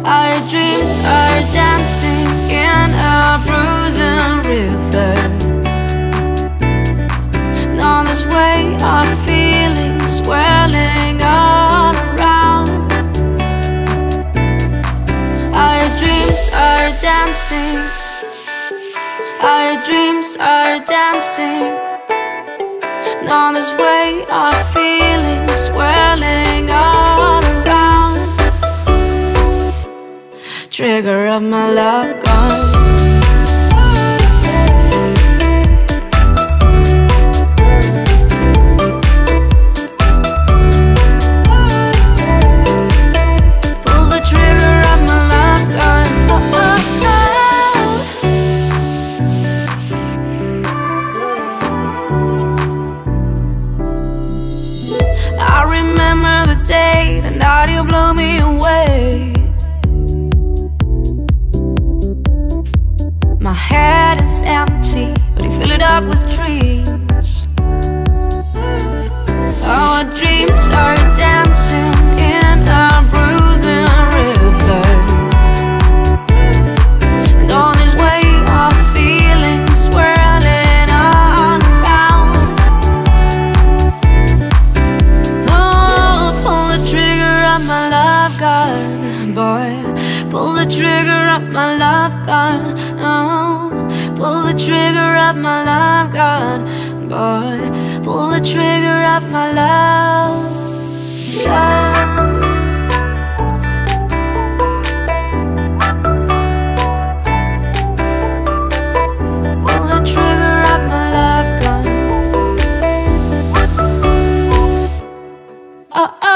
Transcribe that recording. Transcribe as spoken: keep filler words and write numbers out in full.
Our dreams are dancing in a bruising river. On this way, our feelings swirling all around. Our dreams are dancing. Our dreams are dancing. On this way, our feelings swirling all around. Trigger of my love gun. Pull the trigger of my love gun. Oh, oh, oh. I remember the day, the night you blew me away. My head is empty, but you fill it up with dreams. Our dreams are dancing in a bruising river. And on this way, our feelings swirling all around. Oh, pull the trigger of my love gun, boy. Pull the trigger of my love gun. Oh, pull the trigger of my love gun, boy. Pull the trigger of my love gun. Pull the trigger of my love gun. Oh, oh.